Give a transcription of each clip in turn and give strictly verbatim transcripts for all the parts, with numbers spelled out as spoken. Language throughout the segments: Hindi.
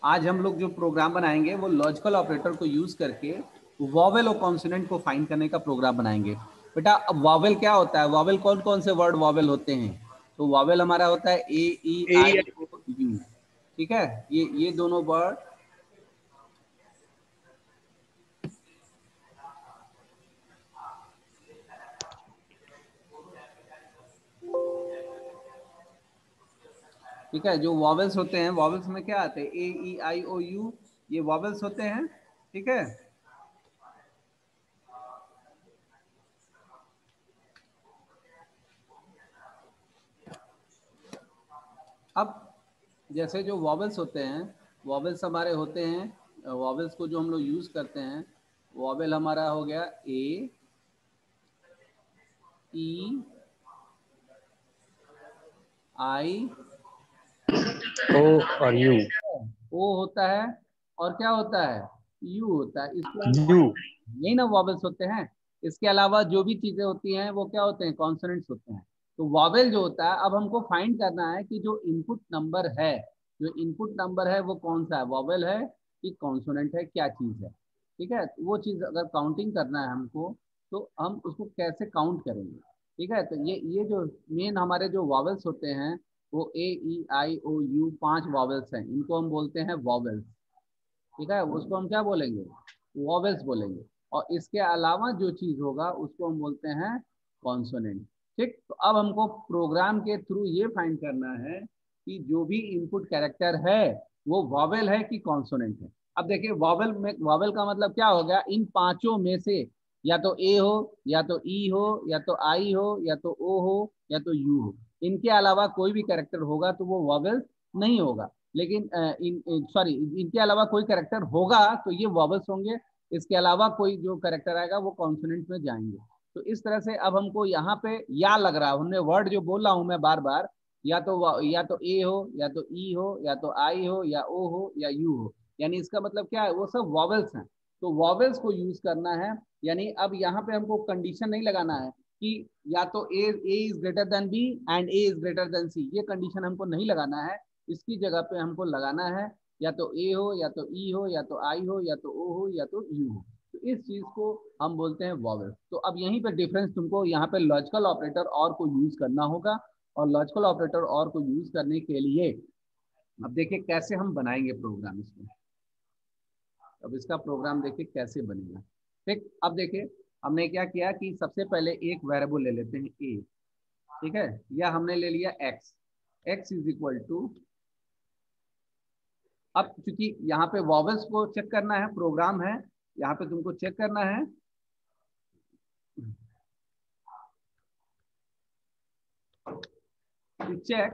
आज हम लोग जो प्रोग्राम बनाएंगे वो लॉजिकल ऑपरेटर को यूज करके वॉवेल और कॉन्सोनेंट को फाइंड करने का प्रोग्राम बनाएंगे। बेटा अब वॉवेल क्या होता है, वॉवेल कौन कौन से वर्ड वॉवेल होते हैं? तो वॉवेल हमारा होता है ए ई आई ओ यू, ठीक है। ये ये दोनों वर्ड ठीक है, जो वॉवेल्स होते हैं, वॉवेल्स में क्या आते हैं, ए ई आई ओ यू, ये वॉवेल्स होते हैं, ठीक है। अब जैसे जो वॉवेल्स होते हैं, वॉवेल्स हमारे होते हैं, वॉवेल्स को जो हम लोग यूज करते हैं, वॉवेल हमारा हो गया ए ई आई ओ और यू, ओ होता है और क्या होता है, यू होता है। इसके यू। यही ना वॉवेल्स होते हैं। इसके अलावा जो भी चीजें होती हैं वो क्या होते हैं, कॉन्सोनेंट्स होते हैं। तो वॉवेल जो होता है, अब हमको फाइंड करना है कि जो इनपुट नंबर है, जो इनपुट नंबर है वो कौन सा है, वॉवेल है कि कॉन्सोनेंट है, क्या चीज है, ठीक है। तो वो चीज अगर काउंटिंग करना है हमको, तो हम उसको कैसे काउंट करेंगे, ठीक है। तो ये ये जो मेन हमारे जो वॉवेल्स होते हैं, वो ए ई आई ओ यू पांच वॉवेल्स हैं, इनको हम बोलते हैं वॉवेल्स, ठीक है। उसको हम क्या बोलेंगे, वॉवेल्स बोलेंगे। और इसके अलावा जो चीज होगा उसको हम बोलते हैं कॉन्सोनेंट, ठीक। तो अब हमको प्रोग्राम के थ्रू ये फाइंड करना है कि जो भी इनपुट कैरेक्टर है वो वॉवेल है कि कॉन्सोनेंट है। अब देखिए वॉवेल में, वॉवेल का मतलब क्या हो गया, इन पांचों में से या तो ए हो, या तो ई हो, या तो आई हो, या तो ओ हो, या तो यू हो। इनके अलावा कोई भी कैरेक्टर होगा तो वो वॉवेल नहीं होगा। लेकिन इन सॉरी इनके अलावा कोई कैरेक्टर होगा तो ये वॉवेल्स होंगे, इसके अलावा कोई जो कैरेक्टर आएगा वो कॉन्सोनेंट में जाएंगे। तो इस तरह से अब हमको यहाँ पे या लग रहा है, हमने वर्ड जो बोल रहा हूँ मैं बार बार, या तो या तो ए हो, या तो ई हो, या तो आई हो, या ओ हो, या यू हो, यानी इसका मतलब क्या है, वो सब वॉवेल्स हैं। तो वॉवेल्स को यूज करना है, यानी अब यहाँ पे हमको कंडीशन नहीं लगाना है कि या तो A A is greater than B and A is greater than C, ये कंडीशन हमको नहीं लगाना है। इसकी जगह पे हमको लगाना है या तो ए हो, या तो ई हो, या तो आई हो, या तो ओ हो, या तो यू हो। तो इस चीज को हम बोलते हैं वॉवेल। तो अब यहीं पे डिफरेंस तुमको यहाँ पे लॉजिकल ऑपरेटर और को यूज करना होगा, और लॉजिकल ऑपरेटर और को यूज करने के लिए अब देखिए कैसे हम बनाएंगे प्रोग्राम इसमें। अब इसका प्रोग्राम देखिए कैसे बनेगा, ठीक। अब देखिए हमने क्या किया कि सबसे पहले एक वेरिएबल ले लेते हैं ए, ठीक है, या हमने ले लिया x, x is equal to, अब क्योंकि यहाँ पे वॉवेल्स को चेक करना है, प्रोग्राम है यहाँ पे तुमको चेक करना है, to check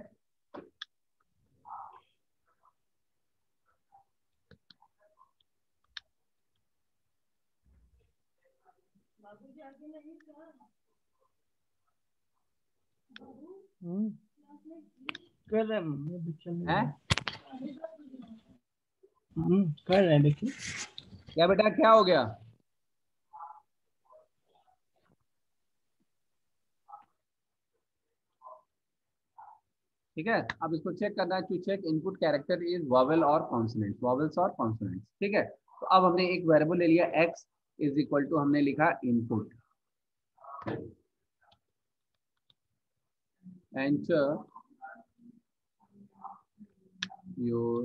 कर रहे हैं है कर रहे हैं देखिए। क्या बेटा, क्या हो गया? ठीक है, अब इसको चेक करना है, to check input character is vowel और कॉन्सोनेंट, वॉवेल्स और कॉन्सोनेंट्स, ठीक है। तो अब हमने एक वेरिएबल ले लिया एक्स इज इक्वल टू, हमने लिखा इनपुट, एंटर योर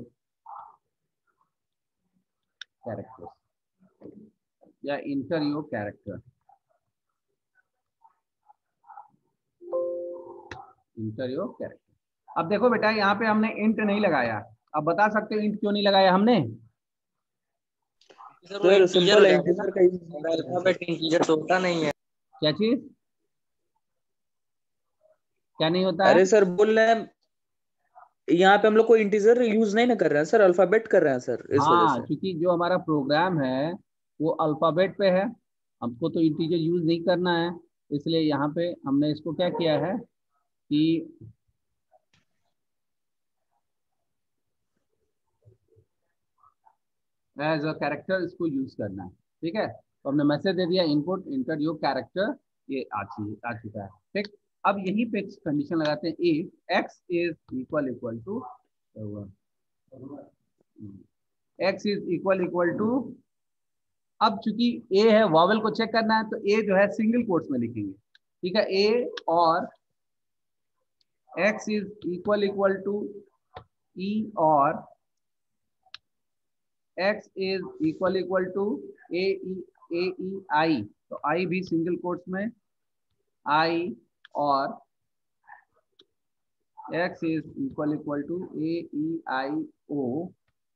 कैरेक्टर या enter your character, enter your character. अब देखो बेटा यहाँ पे हमने इंट नहीं लगाया, अब बता सकते हो इंट क्यों नहीं लगाया हमने? सर वो इंटीजर हो जाएगा ना, अल्फाबेट इंटीजर तो होता नहीं है। क्या चीज, क्या नहीं होता है? अरे सर बोल रहे हैं यहाँ पे हम लोग को इंटीजर यूज नहीं ना कर रहे हैं सर, अल्फाबेट कर रहे हैं सर, इस वजह हाँ, से। क्योंकि जो हमारा प्रोग्राम है वो अल्फाबेट पे है, हमको तो इंटीजर यूज नहीं करना है, इसलिए यहाँ पे हमने इसको क्या किया है कि एज अ कैरेक्टर इसको यूज करना है, ठीक है। तो हमने मैसेज दे दिया इनपुट इंटर योर कैरेक्टर, ये आ चुकी आ चुका है, ठीक। अब यहीं पे कंडीशन लगाते हैं, if x is equal equal to x is equal equal to, अब चूंकि a है, वॉवेल को चेक करना है तो a जो है सिंगल कोट्स में लिखेंगे, ठीक है, a और x is equal equal to e और x is equal equal to a e a e i, तो i भी सिंगल कोट्स में i और x is equal equal to a e i o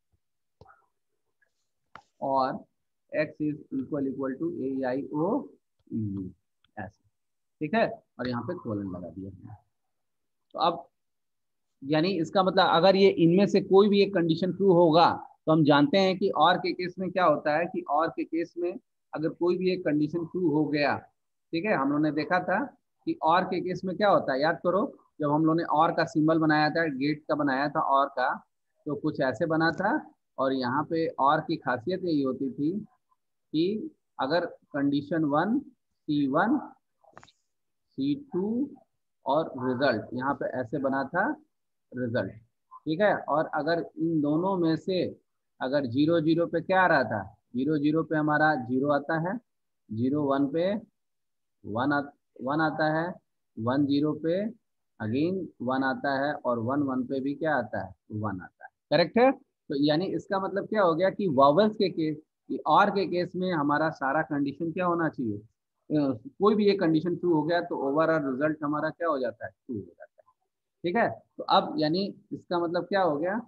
और x is equal equal to a e i o u, ऐसे, ठीक है, और यहाँ पे कोलन लगा दिया हमने। तो अब यानी इसका मतलब अगर ये इनमें से कोई भी एक कंडीशन ट्रू होगा तो हम जानते हैं कि और के केस में क्या होता है कि और के केस में अगर कोई भी एक कंडीशन ट्रू हो गया, ठीक है, हम लोगों ने देखा था कि और के केस में क्या होता है, याद करो जब हम लोगों ने और का सिंबल बनाया था, गेट का बनाया था और का, तो कुछ ऐसे बना था, और यहाँ पे और की खासियत यही होती थी कि अगर condition one C one C two और रिजल्ट, यहाँ पे ऐसे बना था रिजल्ट, ठीक है, और अगर इन दोनों में से अगर जीरो जीरो पे क्या आ रहा था, जीरो जीरो पे हमारा जीरो आता है, जीरो वन पे वन आ, वन आता है, वन जीरो पे अगेन वन आता है, और वन वन पे भी क्या आता है, वन आता है, करेक्ट है। तो यानी इसका मतलब क्या हो गया कि वॉवेल्स के केस, और के केस में हमारा सारा कंडीशन क्या होना चाहिए, कोई भी एक कंडीशन ट्रू हो गया तो ओवरऑल रिजल्ट हमारा क्या हो जाता है, ट्रू हो जाता है, ठीक है। तो अब यानी इसका मतलब क्या हो गया,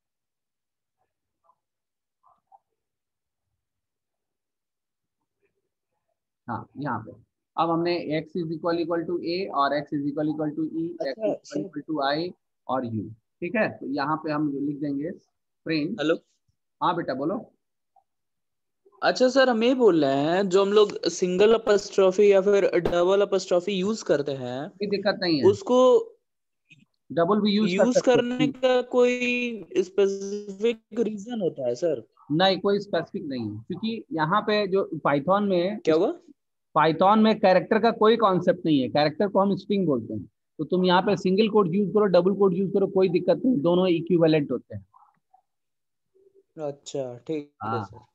हाँ यहाँ पे अब हमने x is equal equal to A और x is equal equal to E, x is equal to I और u, ठीक है, तो यहाँ पे हम लिख देंगे प्रिंट। हेलो, हाँ बेटा बोलो। अच्छा सर, हम ये बोल रहे हैं जो हम लोग सिंगल अपस्ट्रॉफी या फिर डबल अपस्ट्रॉफी यूज करते हैं, कोई दिक्कत नहीं है, उसको डबल भी यूज कर यूज सकते करने हो। का कोई स्पेसिफिक रीजन होता है सर? नहीं, कोई स्पेसिफिक नहीं है, क्योंकि यहाँ पे जो पाइथन में, क्या हुआ? पाइथन में कैरेक्टर का कोई कॉन्सेप्ट नहीं है, कैरेक्टर को हम स्ट्रिंग बोलते हैं, तो तुम यहाँ पे सिंगल कोड यूज करो, डबल कोड यूज करो, कोई दिक्कत नहीं, दोनों इक्विवेलेंट होते हैं। अच्छा ठीक है हाँ, सर।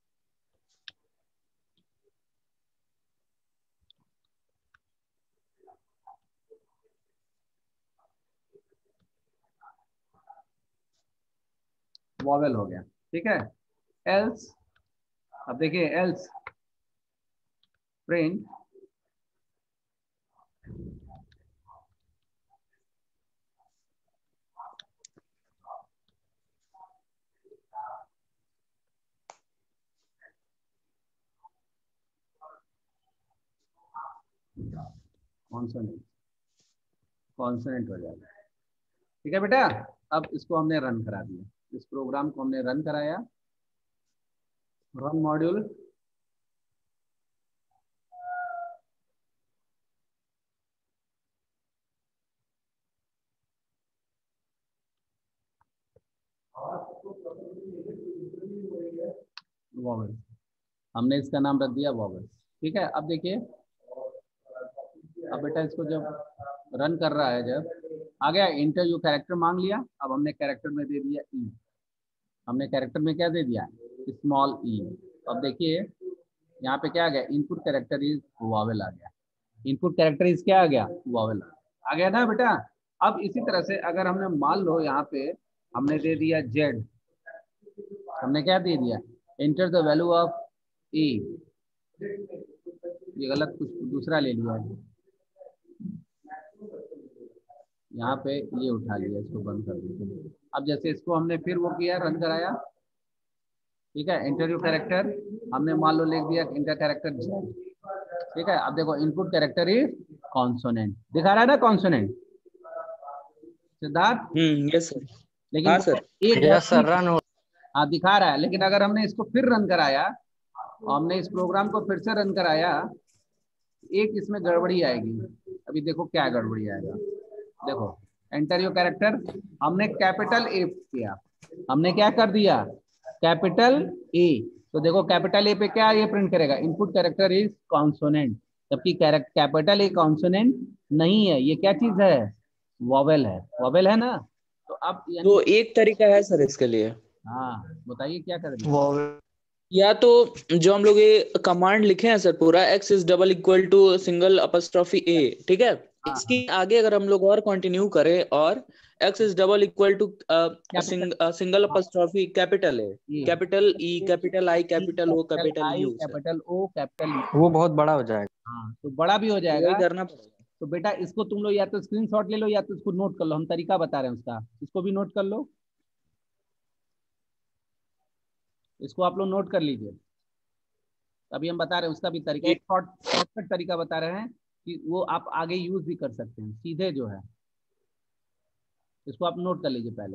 वॉवेल हो गया, ठीक है। एल्स, अब देखिए एल्स प्रिंट कॉन्सोनेंट, कॉन्सोनेंट हो जाएगा, ठीक है बेटा। अब इसको हमने रन करा दिया, इस प्रोग्राम को हमने रन कराया, रन मॉड्यूल, वॉवेल्स, हमने इसका नाम रख दिया वॉवेल्स, ठीक है। अब देखिए, अब बेटा इसको जब रन कर रहा है, जब आ गया इंटर यू कैरेक्टर मांग लिया, अब हमने कैरेक्टर में दे दिया ई, हमने कैरेक्टर में क्या दे दिया, स्मॉल ई। अब देखिए यहाँ पे क्या आ गया, इनपुट कैरेक्टर इज वॉवेल आ गया, इनपुट कैरेक्टर इज क्या आ गया, वॉवेल आ गया ना बेटा। अब इसी तरह से अगर हमने मान लो यहाँ पे हमने दे दिया जेड, हमने क्या दे दिया, enter the value of E, ये गलत कुछ दूसरा ले लिया है, यहाँ पे ये उठा लिया, इसको बंद कर दीजिए। अब जैसे इसको हमने फिर वो किया, रन कराया, ठीक है, इंटरव्यू कैरेक्टर हमने मान लो लिख दिया, इंटर कैरेक्टर जेड, ठीक है। अब देखो इनपुट कैरेक्टर इज कॉन्सोनेंट, दिखा रहा है ना consonant Siddharth. Hmm yes sir. लेकिन हाँ सर, एक यस सर, रन हो। हाँ दिखा रहा है, लेकिन अगर हमने इसको फिर रन कराया, हमने इस प्रोग्राम को फिर से रन कराया, एक इसमें गड़बड़ी आएगी। अभी देखो क्या गड़बड़ी आएगा, देखो एंटर योर कैरेक्टर, हमने कैपिटल ए किया, हमने क्या कर दिया, कैपिटल ए, तो देखो कैपिटल ए पे क्या ये प्रिंट करेगा, इनपुट कैरेक्टर इज कॉन्सोनेंट, जबकि कैपिटल ए कॉन्सोनेंट नहीं है, ये क्या चीज है, वॉवेल है, वॉवेल है ना। तो अब यानी तो एक तरीका है सर इसके लिए, हाँ बताइए क्या करेंगे। वॉवेल या तो जो हम लोग ये कमांड लिखे हैं सर पूरा x is double equal to single apostrophe a, ठीक है, हाँ इसके आगे अगर हम लोग और कंटिन्यू करें और x is double equal to capital single apostrophe capital है, A, capital E, capital I, capital O, capital capital I, U sir, capital O, capital U. वो बहुत बड़ा हो जाएगा। हाँ तो बड़ा भी हो तो वही जाएगा। करना पड़ेगा। तो बेटा इसको तुम लोग या तो स्क्रीनशॉट ले लो या तो इसको नोट कर लो, हम तरीका बता रहे हैं उसका, इसको भी नोट कर लो, इसको आप लोग नोट कर लीजिए। अभी हम बता रहे हैं उसका भी तरीका, एक शॉर्ट शॉर्टकट तरीका बता रहे हैं कि वो आप आगे यूज भी कर सकते हैं सीधे जो है, इसको आप नोट कर लीजिए पहले।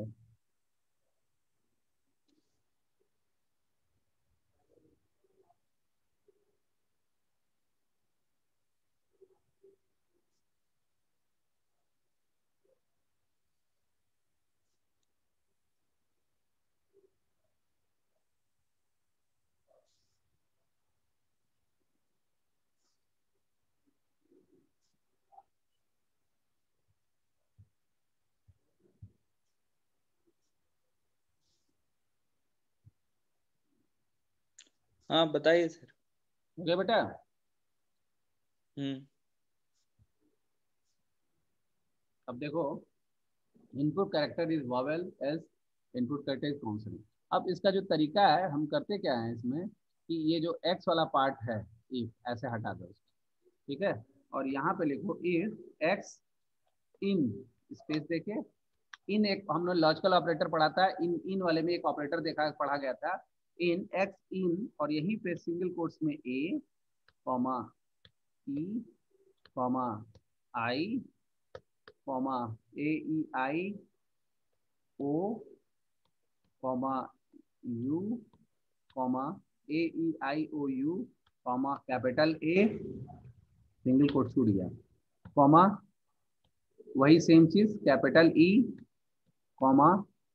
हाँ बताइए सर। ओके बेटा, हम्म अब देखो input character is vowel as input character is consonant. अब इसका जो तरीका है, हम करते क्या है इसमें कि ये जो एक्स वाला पार्ट है इफ, ऐसे हटा दो इसको, ठीक है, और यहाँ पे लिखो इफ एक्स इन स्पेस देके इन, एक हमने लॉजिकल ऑपरेटर पढ़ा था, इन इन वाले में एक ऑपरेटर देखा पढ़ा गया था, इन एक्स इन, और यहीं पे सिंगल कोट्स में A comma E comma I comma A E I O comma U comma A E I O U comma capital A single quote छूट गया, कॉमा वही सेम चीज capital E comma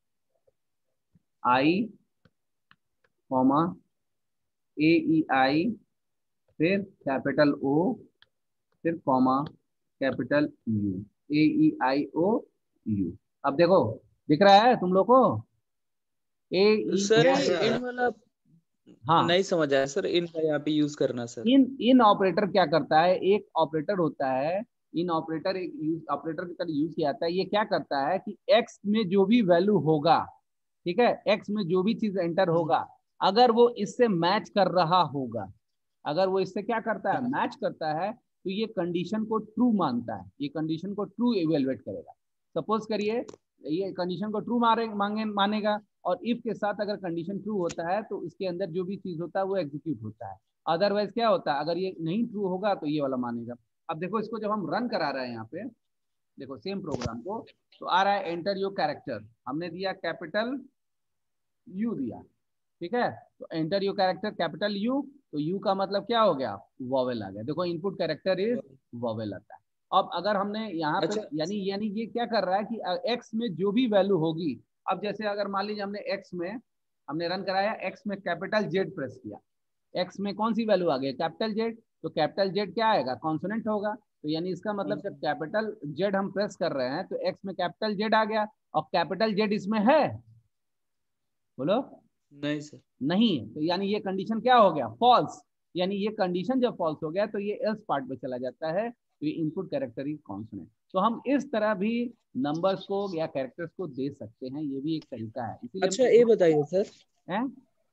I comma A E I, फिर कैपिटल ओ, फिर comma capital U, A E I O U. अब देखो दिख रहा है तुम लोग को ए ई सर आई, ये इन वाला हाँ नहीं समझ आया सर, इन का यहाँ पे यूज करना सर। इन इन ऑपरेटर क्या करता है, एक ऑपरेटर होता है इन ऑपरेटर, एक यूज ऑपरेटर की तरह यूज किया जाता है। ये क्या करता है कि एक्स में जो भी वैल्यू होगा, ठीक है, एक्स में जो भी चीज एंटर होगा, अगर वो इससे मैच कर रहा होगा, अगर वो इससे क्या करता है, मैच करता है, तो ये कंडीशन को ट्रू मानता है, ये कंडीशन को ट्रू इवेलुएट करेगा। सपोज करिए ये कंडीशन को ट्रू मारे मांगे मानेगा, और इफ के साथ अगर कंडीशन ट्रू होता है तो इसके अंदर जो भी चीज होता है वो एग्जीक्यूट होता है। अदरवाइज क्या होता है, अगर ये नहीं ट्रू होगा तो ये वाला मानेगा। अब देखो इसको जब हम रन करा रहे हैं यहाँ पे, देखो सेम प्रोग्राम को, तो आ रहा है एंटर योर कैरेक्टर, हमने दिया कैपिटल यू दिया, ठीक है, तो enter your character capital U, तो यू का मतलब क्या हो गया, वॉवेल आ गया। देखो इनपुट कैरेक्टर इज वॉवेल आता है। अब अगर हमने यहाँ पे अच्छा। यानी यानी ये क्या कर रहा है कि एक्स में जो भी वैल्यू होगी, अब जैसे अगर मान लीजिए हमने एक्स में हमने रन कराया, एक्स में कैपिटल जेड प्रेस किया, एक्स में कौन सी वैल्यू आ गई, कैपिटल जेड, तो कैपिटल जेड क्या आएगा, कॉन्सोनेंट होगा। तो यानी इसका मतलब जब कैपिटल जेड हम प्रेस कर रहे हैं तो एक्स में कैपिटल जेड आ गया, और कैपिटल जेड इसमें है, बोलो नहीं सर, नहीं है, तो यानी ये कंडीशन क्या हो गया, फॉल्स। यानी ये कंडीशन जब फॉल्स हो गया तो ये एल्स पार्ट में चला जाता है, तो ये इनपुट कैरेक्टर इज कॉन्सोनेंट। तो हम इस तरह भी नंबर्स को या कैरेक्टर्स को दे सकते हैं, ये भी एक तरीका है। इसीलिए अच्छा ये बताइए सर, हैं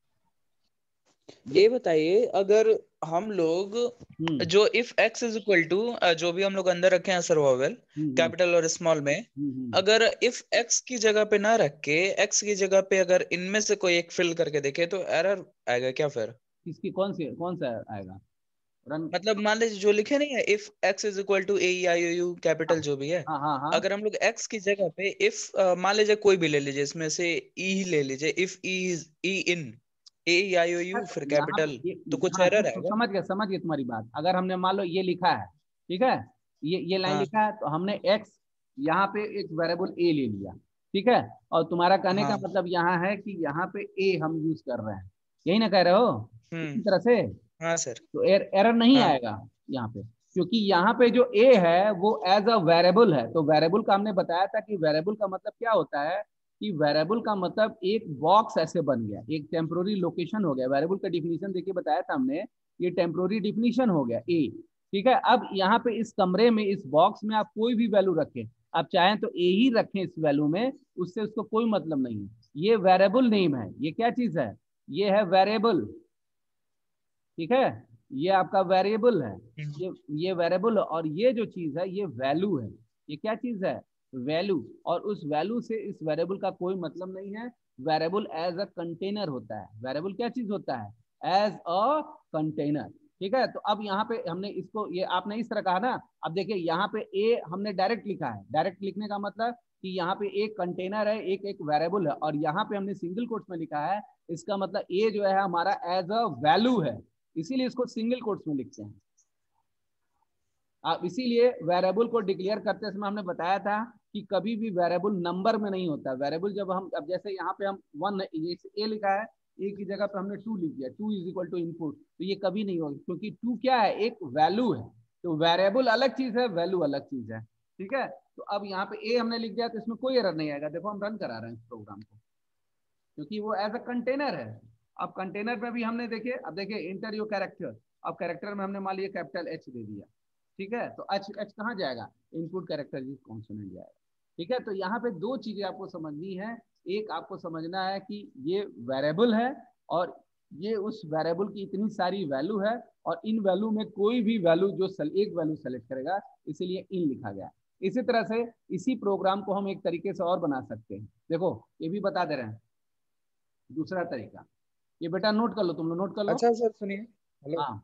ये बताइए अगर हम लोग हम्म जो if x is equal to जो भी हम लोग अंदर रखे हैं सर वोवेल हम्म कैपिटल और स्मॉल में, हम्म, हम्म। अगर इफ x की जगह पे ना रख के x की जगह पे अगर इनमें से कोई एक फिल करके देखे तो एरर आएगा क्या फिर? किसकी कौन सी कौन सा आएगा रन, मतलब मान लीजिए जो लिखे नहीं है if x is equal to A I O U capital जो भी है, हाँ हाँ हाँ, अगर हम लोग x की जगह पे इफ मान लीजिए कोई भी ले लीजिए, इसमें से e ही ले लीजिए, if e is e in A I O U फिर यहाँ कैपिटल, ये, तो कुछ हाँ एरर तो, तो आएगा? समझ गए समझ गए तुम्हारी बात। अगर हमने मान लो ये लिखा है, ठीक है, ये ये लाइन हाँ लिखा है, तो हमने एक्स यहाँ पे एक वेरिएबल ए ले लिया, ठीक है, और तुम्हारा कहने का हाँ मतलब यहाँ है कि यहाँ पे ए हम यूज कर रहे हैं, यही ना कह रहे हो इसी हम्म तरह से, हाँ सर, तो एर, एरर नहीं हाँ आएगा यहाँ पे, क्योंकि यहाँ पे जो ए है वो एज अ वेरिएबल है। तो वेरिएबल का हमने बताया था कि वेरिएबल का मतलब क्या होता है कि वेरिएबल का मतलब एक बॉक्स ऐसे बन गया, एक टेम्पोररी लोकेशन हो गया। वेरिएबल का डिफिनीशन देखिए बताया था हमने, ये टेम्पोररी डिफिनीशन हो गया ए, ठीक है। अब यहाँ पे इस कमरे में, इस बॉक्स में आप कोई भी वैल्यू रखें, आप चाहें तो ए ही रखें इस वैल्यू में, उससे उसको कोई मतलब नहीं है। ये वेरिएबल नेम है, ये क्या चीज है, ये है वेरिएबल, ठीक है, ये आपका वेरिएबल है, ये ये वेरिएबल, और ये जो चीज है ये वैल्यू है। ये क्या चीज है, वैल्यू, और उस वैल्यू से इस वेरिएबल का कोई मतलब नहीं है। वेरिएबल एज अ कंटेनर होता है, वेरिएबल क्या चीज होता है, एज अ कंटेनर, ठीक है। तो अब यहाँ पे हमने इसको, ये आपने इस तरह कहा ना, अब देखिए यहाँ पे ए हमने डायरेक्ट लिखा है, डायरेक्ट लिखने का मतलब कि यहाँ पे एक कंटेनर है, एक एक वेरिएबल है, और यहाँ पे हमने सिंगल कोट्स में लिखा है, इसका मतलब ए जो है हमारा एज अ वैल्यू है, इसीलिए इसको सिंगल कोट्स में लिखते हैं। अब इसीलिए वेरिएबल को डिक्लेयर करते समय हमने बताया था कि कभी भी वेरिएबल नंबर में नहीं होता। वेरिएबल जब हम, अब जैसे यहाँ पे हम वन ए लिखा है, ए की जगह पे हमने टू लिख दिया, two is equal to input, तो ये कभी नहीं होगा, क्योंकि टू क्या है, एक वैल्यू है। तो वेरिएबल अलग चीज है, वैल्यू अलग चीज है, ठीक है। तो अब यहाँ पे ए हमने लिख दिया तो इसमें कोई एरर नहीं आएगा। देखो हम रन करा रहे हैं इस प्रोग्राम को, क्योंकि वो एज अ कंटेनर है। अब कंटेनर में भी हमने देखिए, अब देखिए इंटर योर कैरेक्टर, अब कैरेक्टर में हमने मान लिया कैपिटल एच दे दिया, ठीक है। तो एच एच कहाँ जाएगा, इनपुट कैरेक्टर जिस कॉन्सोनेंट जाएगा, ठीक है। तो यहाँ पे दो चीजें आपको समझनी है, एक आपको समझना है कि ये वेरिएबल है और ये उस वेरिएबल की इतनी सारी वैल्यू है, और इन वैल्यू में कोई भी वैल्यू जो सल, एक वैल्यू सेलेक्ट करेगा, इसीलिए इन लिखा गया। इसी तरह से इसी प्रोग्राम को हम एक तरीके से और बना सकते हैं। देखो ये भी बता दे रहे हैं दूसरा तरीका, ये बेटा नोट कर लो, तुम लोग नोट कर लो। अच्छा सर सुनिए, हेलो हाँ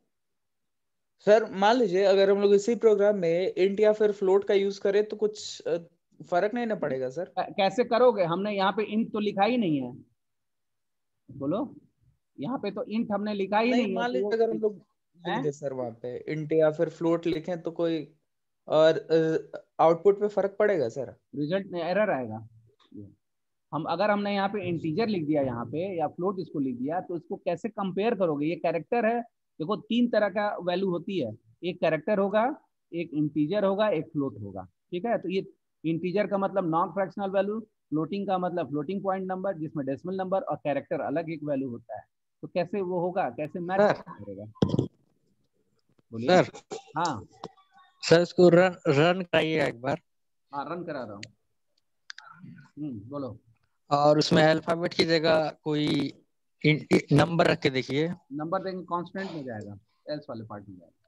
सर, मान लीजिए अगर हम लोग इसी प्रोग्राम में इंट या फिर फ्लोट का यूज करें तो कुछ अ, फर्क नहीं ना पड़ेगा सर? कैसे करोगे, हमने यहाँ पे इंट तो लिखा ही नहीं है, बोलो, यहाँ पे तो इंट हमने लिखा ही नहीं, नहीं है, मान तो वो लीजिए अगर हम लोग लिख है दे सर वहां पे इंट या फिर फ्लोट लिखें तो कोई और आउटपुट पे फर्क पड़ेगा सर? रिजल्ट में एरर आएगा। हम अगर हमने यहाँ पे इंटीजर लिख दिया यहाँ पे, या फ्लोट इसको लिख दिया, तो इसको कैसे कंपेयर करोगे, ये कैरेक्टर है। देखो तीन तरह का वैल्यू होती है, एक कैरेक्टर होगा, एक इंटीजर होगा, एक फ्लोट होगा, ठीक है। तो ये इंटीजर का मतलब नॉन फ्रैक्शनल वैल्यू, फ्लोटिंग का मतलब फ्लोटिंग पॉइंट नंबर जिसमें डेसिमल नंबर, और कैरेक्टर अलग एक वैल्यू होता है। तो कैसे वो होगा, कैसे मैच सर करेगा, बोलिए। सर हाँ सर इसको रन रन कराइए एक बार, हाँ रन करा रहा हूँ, हम्म बोलो। और उसमें अल्फाबेट की जगह कोई नंबर रख के देखिए। नंबर देंगे कॉन्स्टेंट में जाएगा, एल्स वाले पार्ट में जाएगा।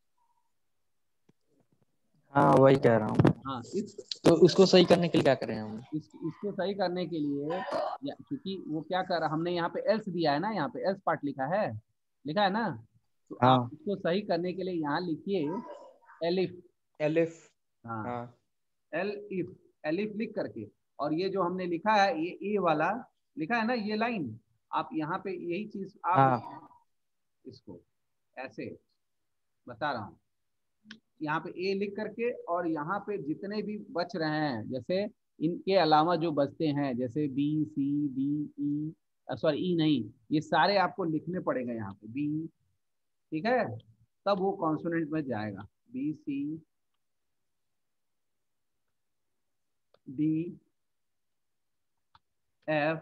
हाँ वही कह रहा हूँ, हाँ इस तो उसको सही करने के लिए क्या करें हम? इस इसको सही करने के लिए, या क्योंकि वो क्या कर रहा, हमने यहाँ पे एल्स दिया है ना, यहाँ पे एल्स पार्ट लिखा है, लिखा है ना, तो आप हाँ इसको सही करने के लिए यहाँ लिखिए एलिफ। एलिफ, हाँ हाँ एल इफ, एलिफ लिख करके, और ये जो हमने लिखा है ये ए वाला लिखा है ना, ये लाइन आप यहाँ पे यही चीज आप हाँ इसको ऐसे बता रहा हूँ, यहाँ पे ए लिख करके, और यहाँ पे जितने भी बच रहे हैं, जैसे इनके अलावा जो बचते हैं, जैसे B C D E, sorry E नहीं, ये सारे आपको लिखने पड़ेंगे यहाँ पे बी, ठीक है, तब वो कॉन्सोनेंट में जाएगा। B C D F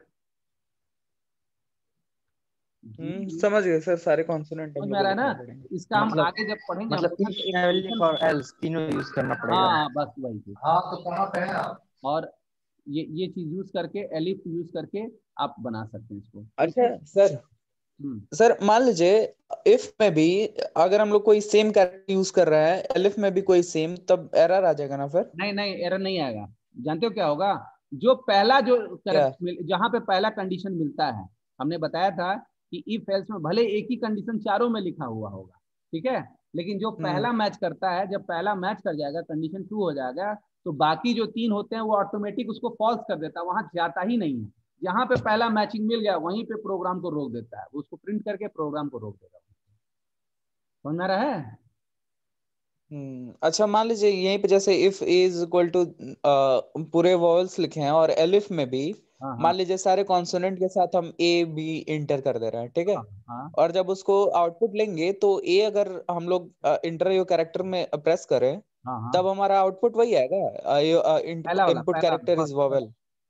hmm G, समझ गए सर, सारे कॉन्सोनेंट हम समझ में लोग आ को रहा है लिखने ना। पड़ेंगे। इसका हम मतलब आगे जब पढ़ेंगे हम मतलब लोग ना, तो एक एलिफ और एल्स तीनों यूज करना पड़ेगा। हाँ बस वही चीज, हाँ तो कहाँ पे है आप? और ये ये चीज यूज करके, एलिफ यूज करके आप बना सकते हैं इसको। अच्छा इसमें सर, हम्म, सर मान लीजिए इफ में भी अगर हम लोग कोई सेम कैरेक्टर यूज कर रहा है, एलिफ में भी कोई सेम, तब एरर आ जाएगा ना फिर? नहीं नहीं एरर नहीं आएगा। जानते हो क्या होगा, जो पहला जो क्या? करेक्ट जहां पे पहला कंडीशन मिलता है, हमने बताया था कि इफ एल्स में भले एक ही कंडीशन चारों में लिखा हुआ होगा, ठीक है, लेकिन जो हम्म पहला मैच करता है, जब पहला मैच कर जाएगा, कंडीशन टू हो जाएगा, तो बाकी जो तीन होते हैं वो ऑटोमेटिक उसको फॉल्स कर देता है, वहां जाता ही नहीं है। जहां पे पहला मैचिंग मिल गया वहीं पे प्रोग्राम को रोक देता है, उसको प्रिंट करके प्रोग्राम को रोक देगा। समझ में आ रहा है। हम्म अच्छा, मान लीजिए यहीं पे जैसे इफ इज इक्वल टू पूरे वॉवल्स लिखे हैं, और एलिफ में भी हाँ हाँ मान लीजिए सारे कॉन्सोनेंट के साथ हम ए बी इंटर कर दे रहे हैं, ठीक है, हाँ हाँ और जब उसको आउटपुट लेंगे तो ए अगर हम लोग इंटर यो कैरेक्टर में प्रेस करें, हाँ हाँ तब हमारा आउटपुट वही आएगा, पहला वाला इनपुट पहला वाला कैरेक्टर इज बस बस वॉवेल।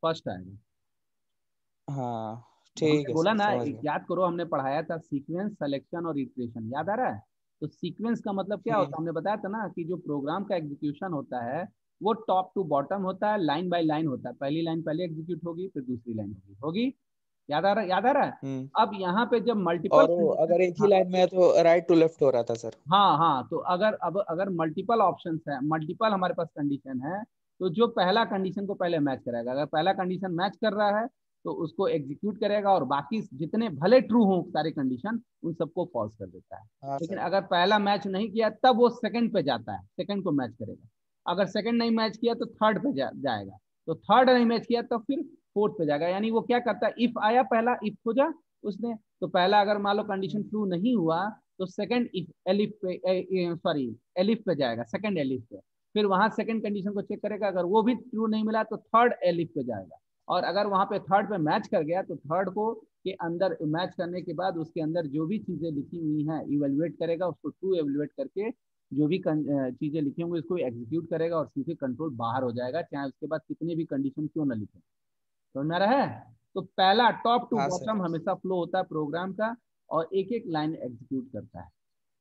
फर्स्ट आएगा। हाँ ठीक हमने है बोला सर, ना, समझ एक गया। याद करो, हमने पढ़ाया था सीक्वेंस, सिलेक्शन और इटरेशन, याद आ रहा है? तो सीक्वेंस का मतलब क्या होता हम्म है, हमने बताया था ना कि जो प्रोग्राम का एग्जीक्यूशन होता है वो टॉप टू बॉटम होता है, लाइन बाय लाइन होता है। पहली लाइन पहले एग्जीक्यूट होगी, फिर दूसरी लाइन होगी होगी याद आ रहा याद आ रहा है? हम्म अब यहाँ पे जब मल्टीपल और वो कंडीशन, अगर एक ही हाँ लाइन में है तो राइट टू लेफ्ट हो रहा था सर। हाँ हाँ, तो अगर अब अगर मल्टीपल ऑप्शंस है, मल्टीपल हमारे पास कंडीशन है, तो जो पहला कंडीशन को पहले मैच कराएगा, अगर पहला कंडीशन मैच कर रहा है तो उसको एग्जीक्यूट करेगा, और बाकी जितने भले ट्रू हो सारे कंडीशन उन सबको फॉल्स कर देता है। हाँ लेकिन सर। अगर पहला मैच नहीं किया तब वो सेकंड पे जाता है, सेकंड को मैच करेगा। अगर सेकंड नहीं मैच किया तो थर्ड पे जा, जाएगा, तो थर्ड नहीं मैच किया तो फिर फोर्थ पे जाएगा। यानी वो क्या करता है, इफ आया पहला, इफ खोजा उसने, तो पहला अगर मान लो कंडीशन हम्म, ट्रू नहीं हुआ तो सेकंड इफ एलिफ पे, सॉरी एलिफ पे जाएगा, सेकंड एलिफ पे, फिर वहां सेकंड कंडीशन को चेक करेगा, अगर वो भी ट्रू नहीं मिला तो थर्ड एलिफ पे जाएगा, और अगर वहां पे थर्ड पे मैच कर गया तो थर्ड को के अंदर मैच करने के बाद उसके अंदर जो भी चीजें लिखी हुई हैं इवेल्युएट करेगा, उसको ट्रू एवेल्युएट करके जो भी चीजें लिखी होंगी उसको एग्जीक्यूट करेगा, और सीधे कंट्रोल बाहर हो जाएगा, चाहे उसके बाद कितनी भी कंडीशन क्यों ना लिखे। समझ में आ रहा है? तो पहला टॉप टू हाँ सर। बॉटम हमेशा फ्लो होता है प्रोग्राम का, और एक एक लाइन एग्जीक्यूट करता है।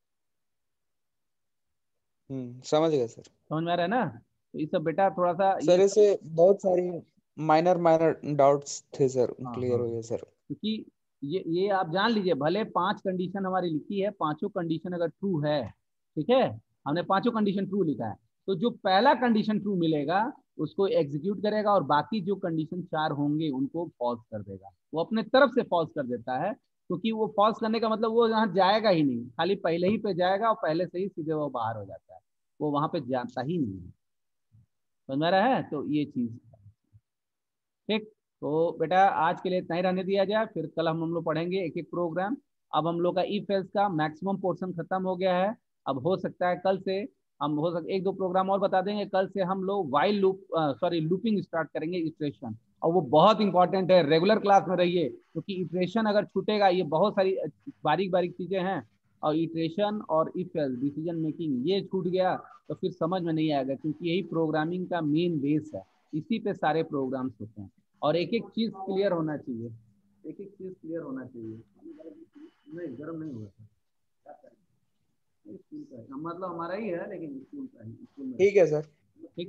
हम्म समझ गया सर। समझ में आ रहा है ना? तो ये सब बेटा थोड़ा सा ये सर सब, ऐसे बहुत सारी माइनर माइनर डाउट्स थे सर, हाँ क्लियर हाँ, हो गए सर। क्योंकि ये ये आप जान लीजिए, भले पांच कंडीशन हमारी लिखी है, पांचों कंडीशन अगर ट्रू है, ठीक है, हमने पांचों कंडीशन ट्रू लिखा है, तो जो पहला कंडीशन ट्रू मिलेगा उसको एग्जीक्यूट करेगा, और बाकी जो कंडीशन चार होंगे उनको फॉल्स कर देगा। वो अपने तरफ से फॉल्स कर देता है, क्योंकि वो फॉल्स करने का मतलब वो यहाँ जाएगा ही नहीं, खाली पहले ही पे जाएगा और पहले से ही सीधे वो बाहर हो जाता है, वो वहां पे जाता ही नहीं है। समझ में आ रहा है? तो ये चीज, ठीक। तो बेटा आज के लिए इतना ही रहने दिया जाए, फिर कल हम हम लोग पढ़ेंगे एक एक प्रोग्राम। अब हम लोग का इफ एल्स का मैक्सिमम पोर्शन खत्म हो गया है। अब हो सकता है कल से हम हो सकता एक दो प्रोग्राम और बता देंगे, कल से हम लोग while loop sorry looping start करेंगे, इटरेशन, और वो बहुत इंपॉर्टेंट है, रेगुलर क्लास में रहिए, क्योंकि इटरेशन अगर छूटेगा, ये बहुत सारी बारीक बारीक चीजें हैं, और इटरेशन और इफ एल्स डिसीजन मेकिंग ये छूट गया तो फिर समझ में नहीं आएगा, क्योंकि यही प्रोग्रामिंग का मेन बेस है, इसी पे सारे प्रोग्राम्स होते हैं। और एक एक चीज क्लियर होना चाहिए, एक एक चीज क्लियर होना चाहिए। नहीं गर्म नहीं हुआ था, स्कूल का है, मतलब हमारा ही है लेकिन स्कूल का ही, स्कूल में। ठीक है सर। ठीक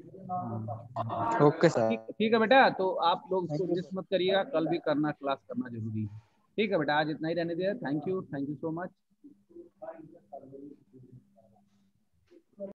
ओके सर। ठीक ठीक है बेटा, तो आप लोग इसको थैंक यू मिस सर। मत करिएगा, कल भी करना, क्लास करना जरूरी है। ठीक है बेटा, आज इतना ही रहने दिया, thank you, thank you so much.